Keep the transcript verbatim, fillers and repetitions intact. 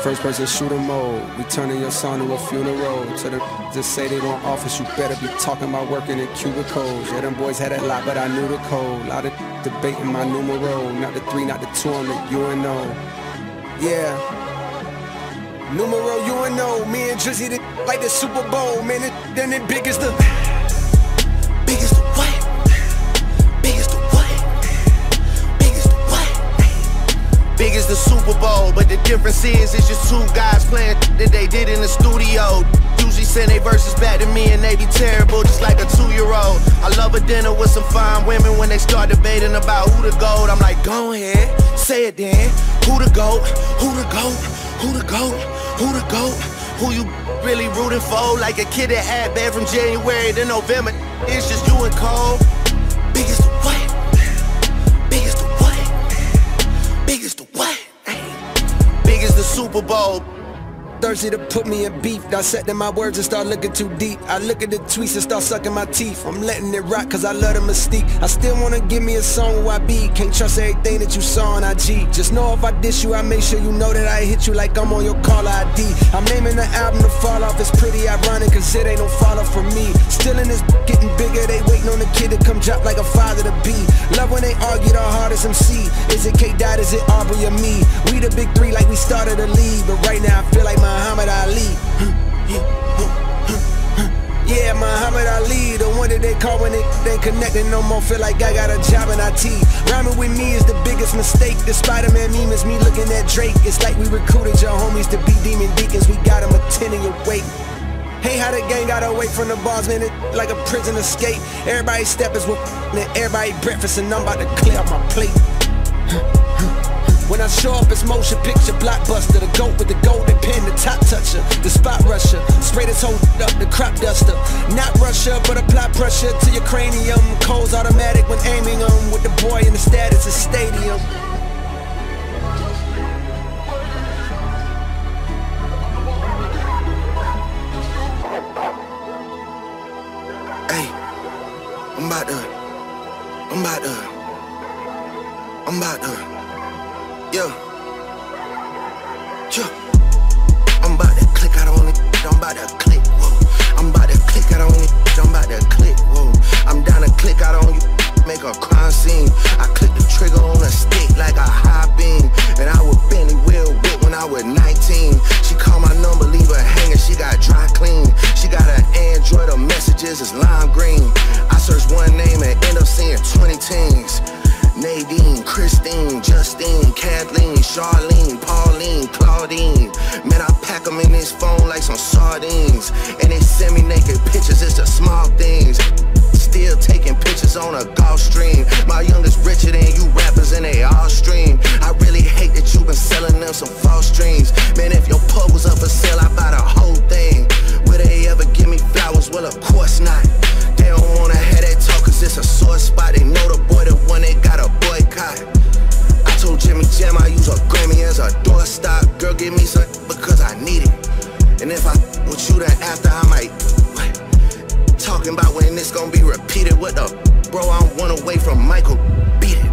First person shooter mode, we turning your song to a funeral. To the just say they want office, you better be talking about working in cubicles. Yeah, them boys had a lot, but I knew the code. Lot of debating my numero, not the three, not the two on the U N O. Yeah, numero U N O. Me and Drizzy the, like the Super Bowl, man. It, then it big as the big as the what? Big as the what? Big as the what? Big as the Super Bowl, but the difference is it's just two guys playing that they did in the studio. Usually send they verses back to me and they be terrible, just like a two-year-old. I love a dinner with some fine women. When they start debating about who the GOAT, I'm like, go ahead, say it then. Who the GOAT? Who the GOAT? Who the GOAT? Who the GOAT? Who you really rooting for? Like a kid that had bad from January to November. It's just you and Cole. Big as the what? Big as the what? Big as the what? Big as the Super Bowl. Thirsty to put me in beef, dissecting my words and start looking too deep. I look at the tweets and start sucking my teeth. I'm letting it rock cause I love the mystique. I still wanna give me a song where I be. Can't trust everything that you saw on I G. Just know if I diss you, I make sure you know that I hit you like I'm on your caller I D. I'm naming the album to fall off. It's pretty ironic cause it ain't no fall off for me. Still in this getting bigger, they waiting on the kid to come drop like a father to be. Love when they argue the hardest M C. Is it K-Dot, is it Aubrey or me? We the big three like we started a league. But right now I feel like Muhammad Ali. Yeah, Muhammad Ali, the one that they call when they ain't connecting no more. Feel like I got a job in I T. Rhyming with me is the biggest mistake. The Spider-Man meme is me looking at Drake. It's like we recruited your homies to be demon deacons. We got them attending your wake. Hey, how the gang got away from the bars, man, it like a prison escape. Everybody step is with and everybody breakfast, and I'm about to clear up my plate. When I show up, it's motion picture blockbuster. The GOAT with the golden pen, the top toucher, the spot rusher. Spray this whole up, the crop duster. Not Russia, but apply pressure to your cranium. Cold's automatic when aiming them. With the boy in the status of stadium. Hey, I'm about to, I'm about to, I'm about to. Yeah, yeah. I'm about to click out on it. I'm about to click. Whoa. I'm about to click out on it. I'm about to click. Whoa. I'm down to click out on you. Make a crime scene. I click the trigger on a stick like a high beam. And I was Benny Will Whip when I was nineteen. She called my number, leave her hanging. She got dry clean. She got an Android. Her messages is lime green. I search one name and end up seeing twenty teens. Nadine, Christine, Justine, Kathleen, Charlene, Pauline, Claudine. Man, I pack them in this phone like some sardines. And they send me naked pictures, it's the small things. Still taking pictures on a golf stream. My youngest richer than you rappers and they all stream. I really hate that you been selling them some false dreams. Man, if your pub was up for sale, I buy the whole thing. Will they ever give me flowers? Well, of course not. They don't wanna have that talk cause it's a sore spot. They know the boy the one they got a boycott. I told Jimmy Jam I use a Grammy as a doorstop. Girl, give me some because I need it. And if I with you then after I might what? Talking about when this gonna be repeated. What the bro, I'm one away from Michael. Beat it.